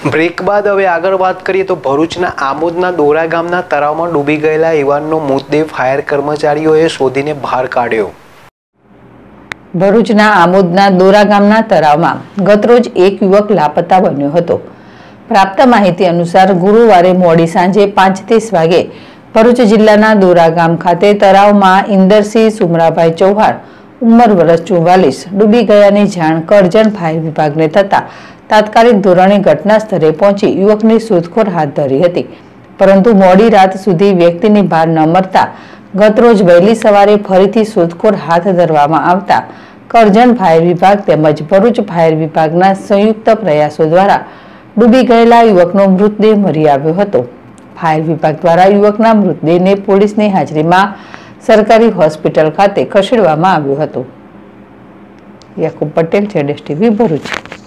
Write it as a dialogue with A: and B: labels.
A: Break બાદ હવે આગળ વાત કરીએ તો ભરૂચના આમોદના દોરા ગામના તળાવમાં ડૂબી ગયેલા યુવાનનો મૃતદેહ ફાયર કર્મચારીઓએ શોધીને બહાર કાઢ્યો।
B: ભરૂચના આમોદના દોરા ગામના તળાવમાં ગતરોજ એક યુવક લાપતા બન્યો હતો। પ્રાપ્ત માહિતી અનુસાર ગુરુવારે મોડી સાંજે 5:30 વાગે ભરૂચ જિલ્લાના દોરા ગામ ખાતે તળાવમાં ઇન્દરસિંહ સુમરાભાઈ ચૌહાણ ઉંમર વર્ષ 44 ડૂબી ગયાની જાણ કરજણ ફાયર વિભાગને થતા તાત્કાલિક ધોરણે ઘટના સ્થળે પહોંચી યુવકની શોધખોળ હાથ ધરી હતી, પરંતુ મોડી રાત સુધી વ્યક્તિની બહાર ન મળતા ગતરોજ વહેલી સવારે ફરીથી શોધખોળ હાથ ધરવામાં આવતા કરજણ ફાયર વિભાગ તેમજ ભરૂચ ફાયર વિભાગના સંયુક્ત પ્રયાસો દ્વારા ડૂબી ગયેલા યુવકનો મૃતદેહ મળી આવ્યો હતો। ફાયર વિભાગ દ્વારા યુવકના મૃતદેહને પોલીસની હાજરીમાં સરકારી હોસ્પિટલ ખાતે ખસેડવામાં આવ્યો હતો। યાકુબ પટેલ, ZSTV, ભરૂચ।